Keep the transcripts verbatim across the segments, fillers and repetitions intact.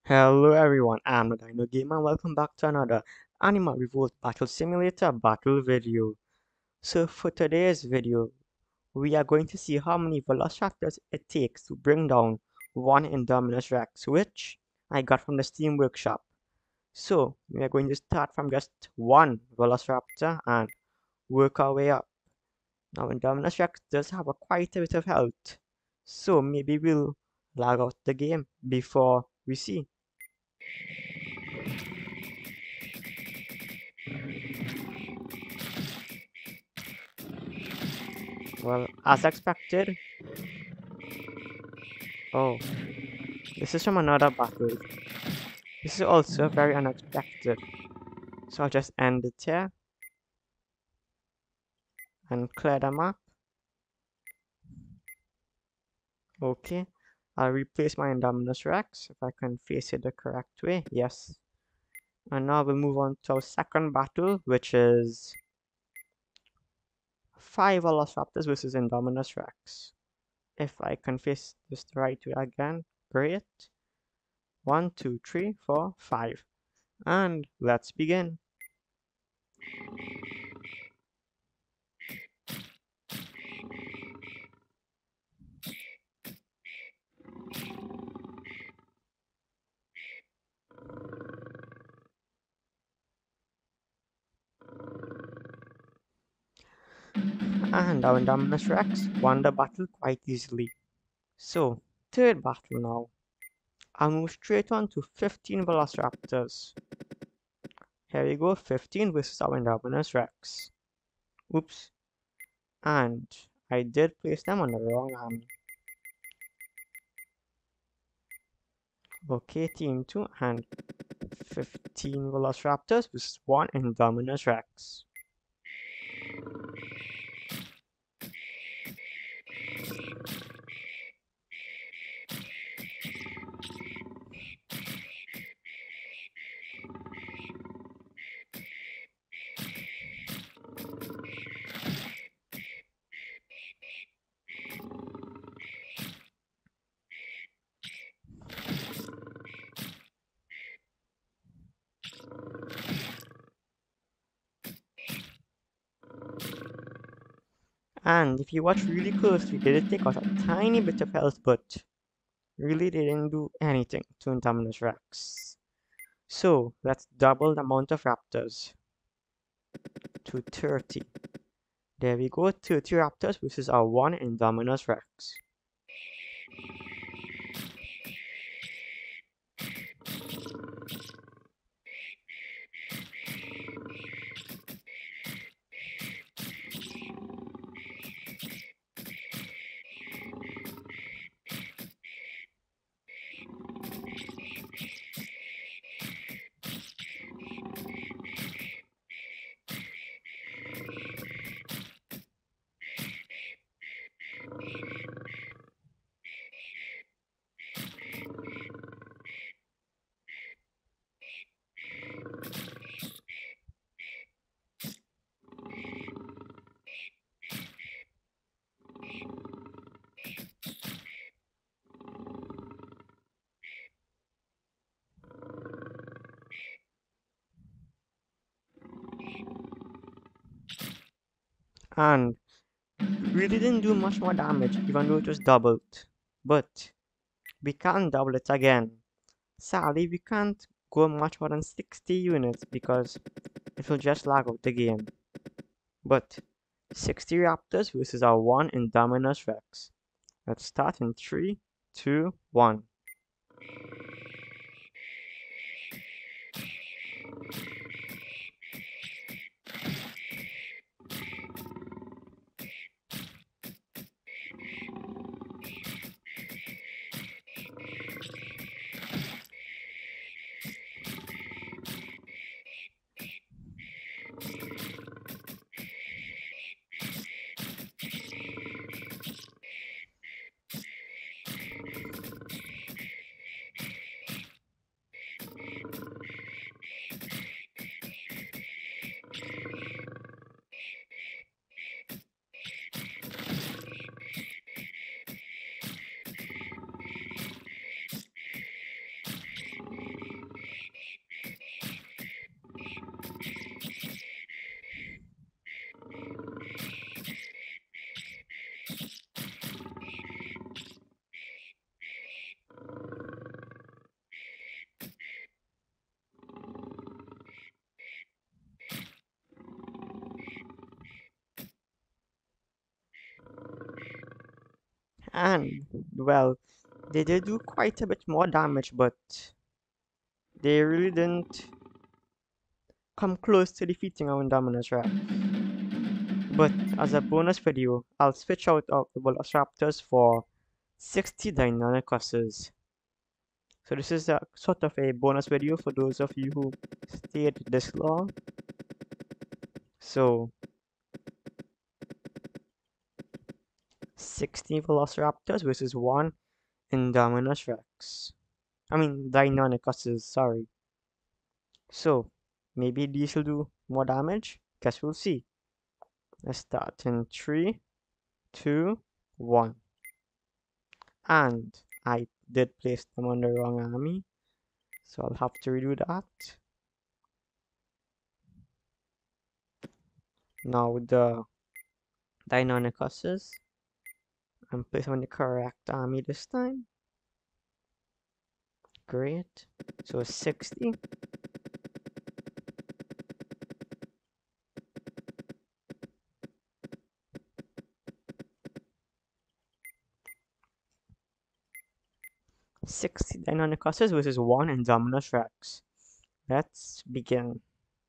Hello everyone, I'm the Dino Gamer and welcome back to another Animal Revolt Battle Simulator battle video. So for today's video, we are going to see how many Velociraptors it takes to bring down one Indominus Rex, which I got from the Steam Workshop. So we are going to start from just one Velociraptor and work our way up. Now Indominus Rex does have a quite a bit of health, so maybe we'll lag out the game before we see. Well, as expected. Oh, this is from another battle. This is also very unexpected. So I'll just end it here and clear the map. Okay, I'll replace my Indominus Rex if I can face it the correct way. Yes. And now we'll move on to our second battle, which is five Velociraptors versus Indominus Rex. If I can face this the right way again, great. One, two, three, four, five. And let's begin. And our Indominus Rex won the battle quite easily. So, third battle now. I'll move straight on to fifteen Velociraptors. Here we go, fifteen versus our Indominus Rex. Oops. And I did place them on the wrong army. Okay, team two and fifteen Velociraptors versus one Indominus Rex. And if you watch really closely, they did take out a tiny bit of health, but really they didn't do anything to Indominus Rex. So let's double the amount of raptors to thirty. There we go, thirty raptors versus our one Indominus Rex. And really didn't do much more damage even though it was doubled. But we can't double it again. Sadly, we can't go much more than sixty units because it will just lag out the game. But sixty raptors versus our one Indominus Rex. Let's start in three, two, one. And, well, they did do quite a bit more damage, but they really didn't come close to defeating our Indominus Rex. But as a bonus video, I'll switch out of the Velociraptors for sixty Deinonychuses. So this is a sort of a bonus video for those of you who stayed this long. So sixty Velociraptors versus one Indominus Rex. I mean Deinonychuses, sorry. So maybe these will do more damage. Guess we'll see. Let's start in three, two, one. And I did place them on the wrong army, so I'll have to redo that. Now with the Deinonychuses, I'm placing on the correct army this time. Great. So sixty. sixty Deinonychuses versus one Indominus Rex. Let's begin.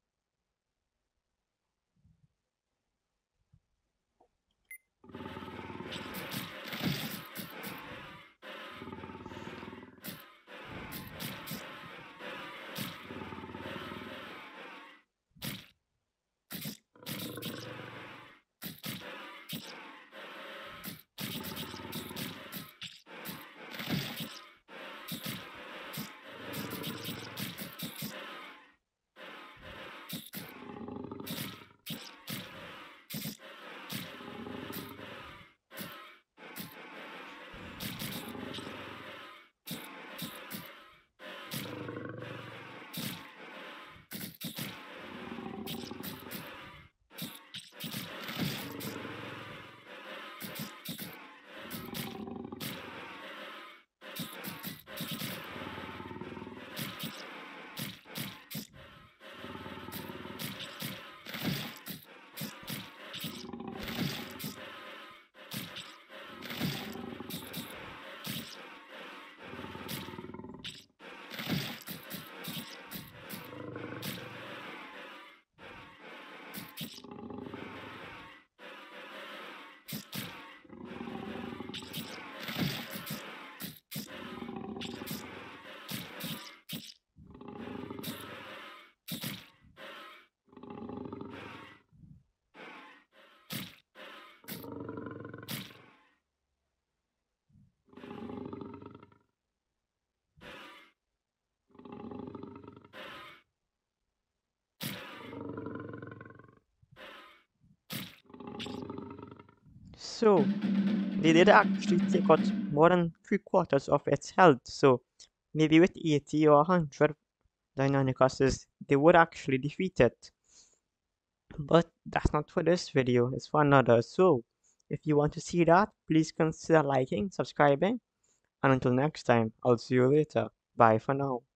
So they did actually take out more than three quarters of its health. So maybe with eighty or one hundred Deinonychuses, they would actually defeat it. But that's not for this video, it's for another. So if you want to see that, please consider liking, subscribing, and until next time, I'll see you later. Bye for now.